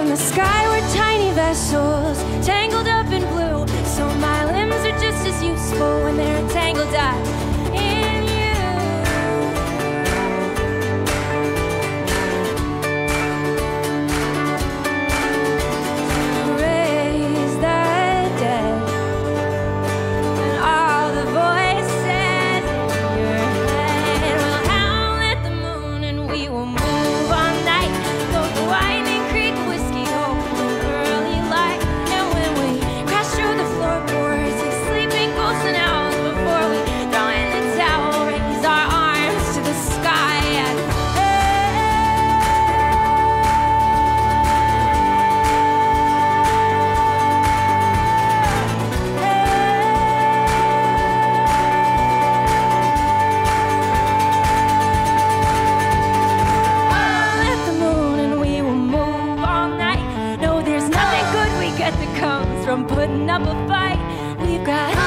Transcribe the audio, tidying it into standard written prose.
from the sky, we're tiny vessels, tangled up in blue. So my limbs are just as useful when they're entangled up in you. Raise the dead and all the voices in your head will howl at the moon, and we will move all night. Go to Winding Creek, whiskey home in early light. And when we crash through the floorboards like sleeping ghosts and owls, before we throw in the towel, raise our arms to the sky and from putting up a fight. We've got